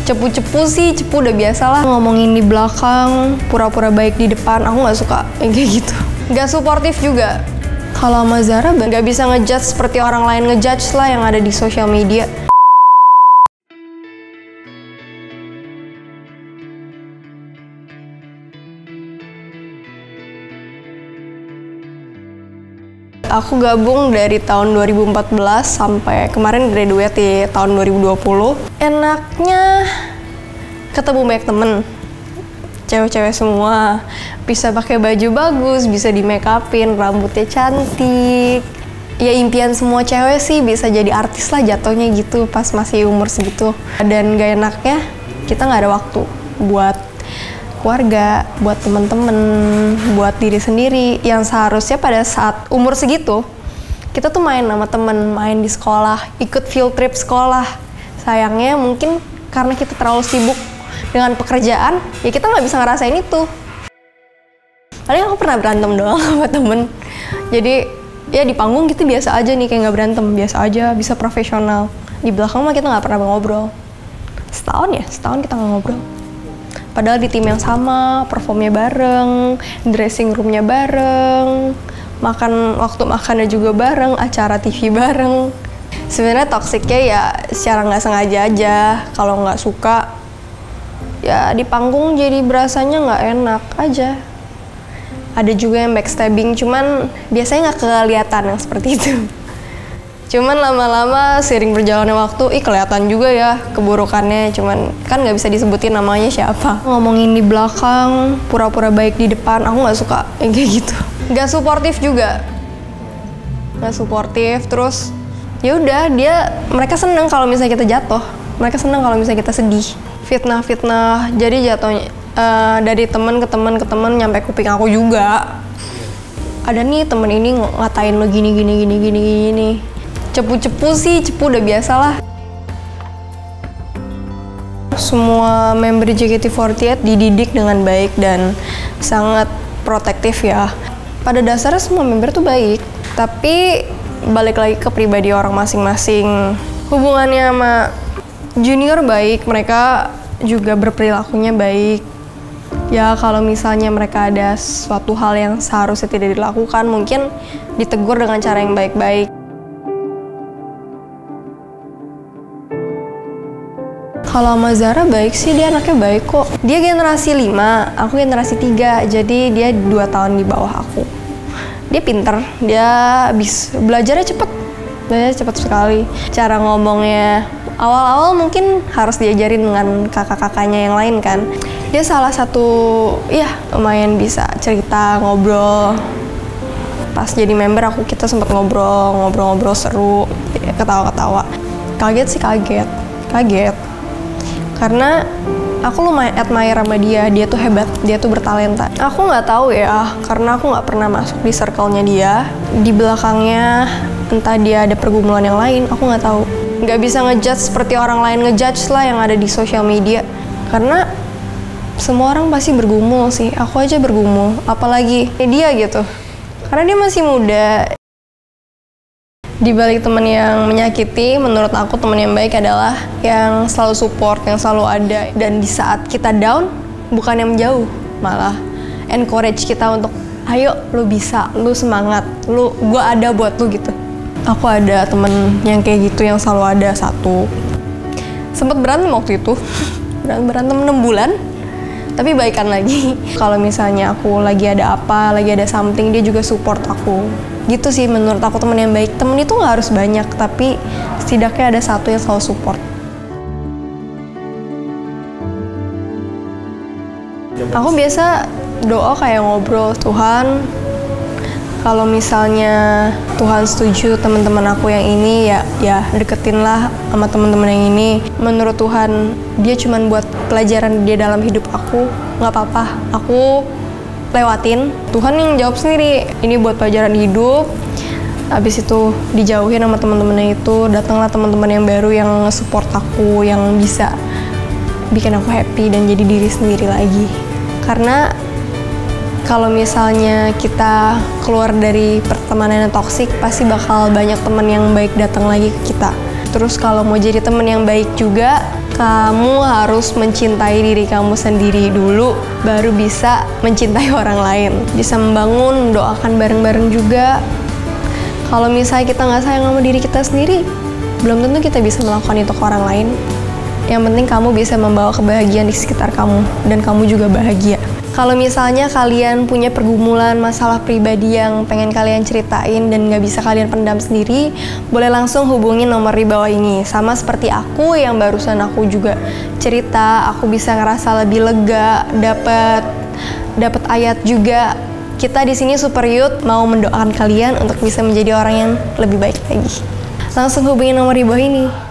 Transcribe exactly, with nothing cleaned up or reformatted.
Cepu-cepu sih, cepu udah biasa lah. Ngomongin di belakang, pura-pura baik di depan, aku nggak suka yang kayak gitu. Nggak suportif juga. Kalau sama Zara nggak bisa ngejudge seperti orang lain ngejudge lah yang ada di sosial media. Aku gabung dari tahun dua ribu empat belas sampai kemarin graduate di tahun dua ribu dua puluh. Enaknya ketemu banyak temen, cewek-cewek semua, bisa pakai baju bagus, bisa di make upin, rambutnya cantik. Ya impian semua cewek sih bisa jadi artis lah jatuhnya gitu pas masih umur segitu. Dan gak enaknya kita nggak ada waktu buat keluarga, buat temen-temen, buat diri sendiri yang seharusnya pada saat umur segitu kita tuh main sama temen, main di sekolah, ikut field trip sekolah. Sayangnya mungkin karena kita terlalu sibuk dengan pekerjaan, ya kita nggak bisa ngerasain itu. Paling aku pernah berantem doang sama temen. Jadi ya di panggung gitu biasa aja nih, kayak nggak berantem, biasa aja, bisa profesional. Di belakang mah kita nggak pernah ngobrol. Setahun ya, setahun kita nggak ngobrol. Padahal di tim yang sama, performnya bareng, dressing roomnya bareng, makan waktu makannya juga bareng, acara T V bareng. Sebenarnya toksiknya ya secara nggak sengaja aja. Kalau nggak suka, ya di panggung jadi berasanya nggak enak aja. Ada juga yang backstabbing, cuman biasanya nggak kelihatan yang seperti itu. Cuman lama-lama seiring berjalannya waktu, ih kelihatan juga ya keburukannya. Cuman kan nggak bisa disebutin namanya siapa. Ngomongin di belakang, pura-pura baik di depan, aku nggak suka yang kayak gitu. Nggak suportif juga, nggak suportif. Terus ya udah dia, mereka seneng kalau misalnya kita jatuh, mereka seneng kalau misalnya kita sedih. Fitnah-fitnah, jadi jatuhnya uh, dari teman ke teman ke teman nyampe kuping aku juga. Ada nih temen ini ngatain lo gini gini gini gini gini. Cepu-cepu sih, cepu udah biasa lah. Semua member J K T empat delapan dididik dengan baik dan sangat protektif ya. Pada dasarnya semua member tuh baik, tapi balik lagi ke pribadi orang masing-masing. Hubungannya sama junior baik, mereka juga berperilakunya baik. Ya kalau misalnya mereka ada suatu hal yang seharusnya tidak dilakukan, mungkin ditegur dengan cara yang baik-baik. Kalau sama Zara baik sih, dia anaknya baik kok. Dia generasi lima, aku generasi tiga, jadi dia dua tahun di bawah aku. Dia pinter, dia bisa belajarnya cepet, belajarnya cepet sekali. Cara ngomongnya, awal-awal mungkin harus diajarin dengan kakak-kakaknya yang lain kan. Dia salah satu, ya lumayan bisa cerita, ngobrol. Pas jadi member aku, kita sempat ngobrol, ngobrol-ngobrol seru, ketawa-ketawa. Kaget sih kaget, kaget. Karena aku lumayan admire sama dia, dia tuh hebat, dia tuh bertalenta. Aku nggak tahu ya, karena aku nggak pernah masuk di circle-nya dia. Di belakangnya, entah dia ada pergumulan yang lain, aku nggak tahu. Nggak bisa ngejudge seperti orang lain ngejudge lah yang ada di sosial media. Karena semua orang pasti bergumul sih, aku aja bergumul, apalagi kayak dia gitu. Karena dia masih muda. Di balik teman yang menyakiti, menurut aku teman yang baik adalah yang selalu support, yang selalu ada. Dan di saat kita down, bukan yang menjauh, malah encourage kita untuk, ayo lu bisa, lu semangat, lu, gua ada buat lu gitu. Aku ada temen yang kayak gitu, yang selalu ada satu. Sempet berantem waktu itu, berantem enam bulan, tapi baikan lagi. Kalau misalnya aku lagi ada apa, lagi ada something, dia juga support aku. Gitu sih menurut aku temen yang baik. Temen itu nggak harus banyak, tapi setidaknya ada satu yang selalu support. Aku biasa doa kayak ngobrol, Tuhan, kalau misalnya Tuhan setuju teman-teman aku yang ini, ya ya deketin lah sama teman-teman yang ini. Menurut Tuhan dia cuman buat pelajaran dia dalam hidup aku, nggak apa-apa, aku lewatin. Tuhan yang jawab sendiri, ini buat pelajaran hidup. Habis itu dijauhin sama teman-temannya itu, datanglah teman-teman yang baru yang nge-support aku, yang bisa bikin aku happy dan jadi diri sendiri lagi. Karena kalau misalnya kita keluar dari pertemanan yang toksik, pasti bakal banyak teman yang baik datang lagi ke kita. Terus kalau mau jadi teman yang baik juga, kamu harus mencintai diri kamu sendiri dulu, baru bisa mencintai orang lain. Bisa membangun, mendoakan bareng-bareng juga. Kalau misalnya kita nggak sayang sama diri kita sendiri, belum tentu kita bisa melakukan itu ke orang lain. Yang penting kamu bisa membawa kebahagiaan di sekitar kamu, dan kamu juga bahagia. Kalau misalnya kalian punya pergumulan masalah pribadi yang pengen kalian ceritain dan nggak bisa kalian pendam sendiri, boleh langsung hubungi nomor di bawah ini. Sama seperti aku yang barusan aku juga cerita, aku bisa ngerasa lebih lega, dapat dapat ayat juga. Kita di sini Super Youth mau mendoakan kalian untuk bisa menjadi orang yang lebih baik lagi. Langsung hubungi nomor di bawah ini.